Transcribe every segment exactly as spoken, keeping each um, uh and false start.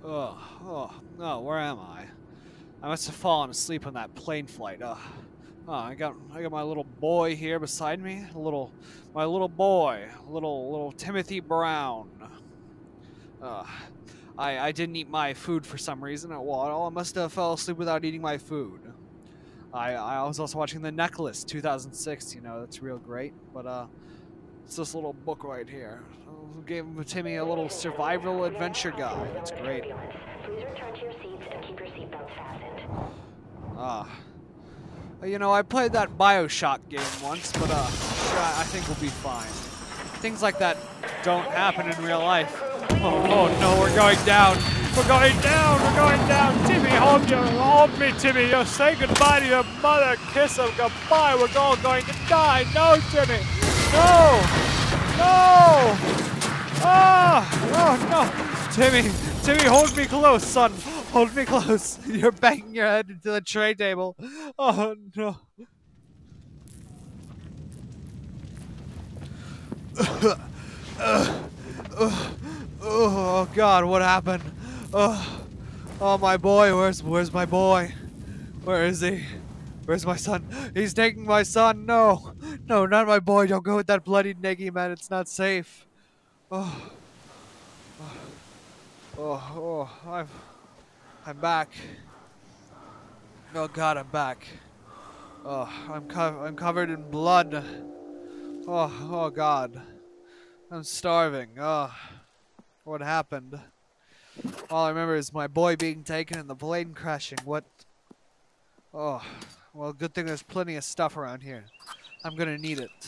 Oh, oh, no, where am I? I must have fallen asleep on that plane flight. Oh, oh, I got, I got my little boy here beside me. A little, my little boy, little, little Timothy Brown. Uh, I, I didn't eat my food for some reason. Well, I must have fell asleep without eating my food. I, I was also watching The Necklace, two thousand six. You know, that's real great. But uh, it's this little book right here. I gave Timmy a little survival adventure guide. It's great. Please return to your seats and keep your seatbelts fastened. Ah. Uh, you know, I played that Bioshock game once, but uh, sure, I think we'll be fine. Things like that don't happen in real life. Oh, oh no, we're going down. We're going down. We're going down. Timmy, hold you, hold me, Timmy. You say goodbye to your mother. Kiss her goodbye. We're all going to die. No, Timmy. No. No. Ah. Oh no, Timmy. Timmy, hold me close, son. Hold me close. You're banging your head into the tray table. Oh no. uh, uh, uh, oh God, what happened? Oh, oh my boy, where's where's my boy? Where is he? Where's my son? He's taking my son. No, no, not my boy. Don't go with that bloody neggy man. It's not safe. Oh, oh, oh, I'm, I'm back. Oh God, I'm back. Oh, I'm co I'm covered in blood. Oh, oh God, I'm starving. Oh, what happened? All I remember is my boy being taken and the plane crashing. What? Oh, well, good thing there's plenty of stuff around here. I'm gonna need it.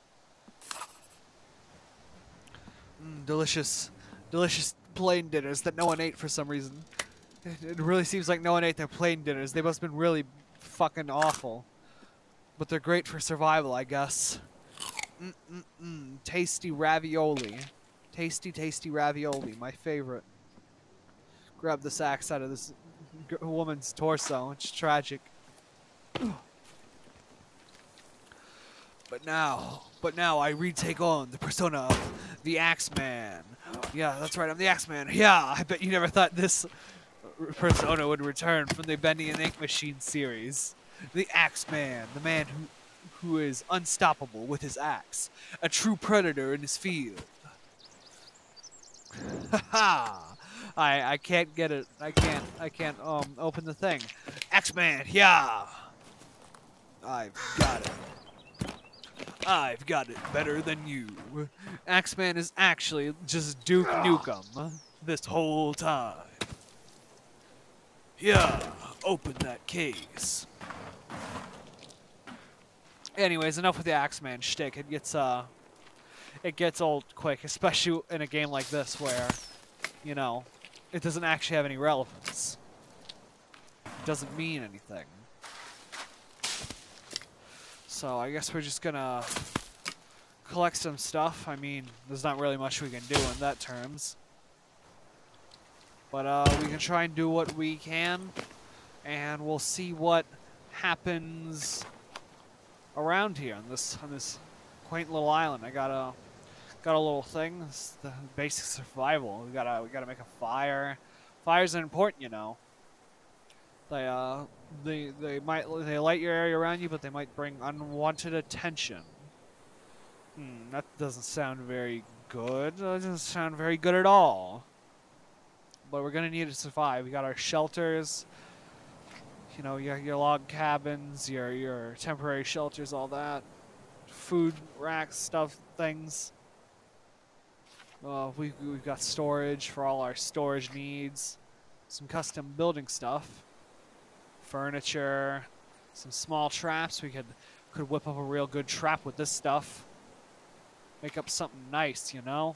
Mm, delicious, delicious plane dinners that no one ate for some reason. It, it really seems like no one ate their plane dinners. They must have been really fucking awful. But they're great for survival, I guess. Mm-mm-mm. Tasty ravioli. Tasty, tasty ravioli. My favorite. Grab this axe out of this g woman's torso. It's tragic. But now, but now I retake on the persona of the Axeman. Yeah, that's right, I'm the Axeman. Yeah, I bet you never thought this persona would return from the Bendy and Ink Machine series. The Axeman, the man who who is unstoppable with his axe, a true predator in his field. Haha! I I can't get it. I can't I can't um open the thing. Axeman, yeah. I've got it. I've got it better than you. Axeman is actually just Duke Nukem this whole time. Yeah, open that case. Anyways, enough with the Axeman shtick. It gets uh, it gets old quick, especially in a game like this where, you know, it doesn't actually have any relevance. It doesn't mean anything. So I guess we're just gonna collect some stuff. I mean, there's not really much we can do in that terms. But uh, we can try and do what we can, and we'll see what happens around here on this on this quaint little island. I got a got a little thing. It's the basic survival. We gotta we gotta make a fire. Fires are important, you know. They uh they they might they light your area around you, but they might bring unwanted attention. Hmm, that doesn't sound very good. That doesn't sound very good at all. But we're gonna need to survive. We got our shelters. You know, your your log cabins, your your temporary shelters, all that. Food racks, stuff, things. Uh, we we've got storage for all our storage needs. Some custom building stuff. Furniture, some small traps. We could could whip up a real good trap with this stuff. Make up something nice, you know.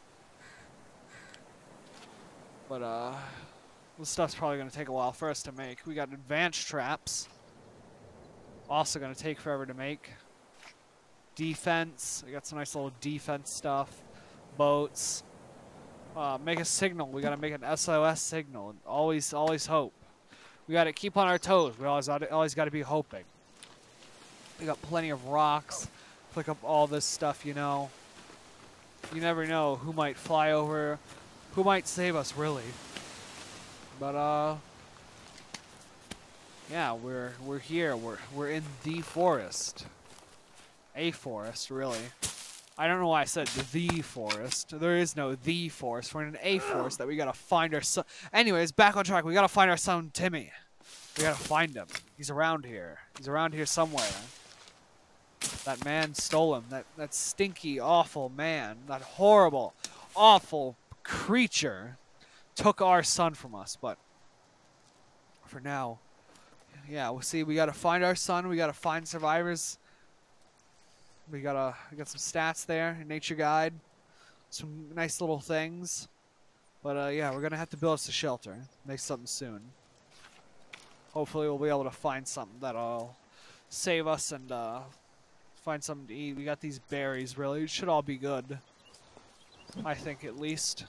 But uh, this stuff's probably gonna take a while for us to make. We got advanced traps. Also gonna take forever to make. Defense. We got some nice little defense stuff. Boats. Uh, make a signal. We gotta make an S O S signal. Always, always hope. We gotta keep on our toes. We always, always gotta be hoping. We got plenty of rocks. Pick up all this stuff, you know. You never know who might fly over, who might save us, really. But uh, yeah, we're we're here. We're we're in the forest. A forest, really. I don't know why I said the forest. There is no the forest. We're in an A forest that we gotta find our son. Anyways, back on track. We gotta find our son Timmy. We gotta find him. He's around here. He's around here somewhere. That man stole him. That that stinky, awful man. That horrible, awful creature took our son from us. But for now, yeah, we'll see. We gotta find our son. We gotta find survivors. We gotta we got some stats there, nature guide, some nice little things. But uh, yeah, we're gonna have to build us a shelter. Make something soon. Hopefully, we'll be able to find something that'll save us and uh, find something to eat. We got these berries. Really, it should all be good. I think at least.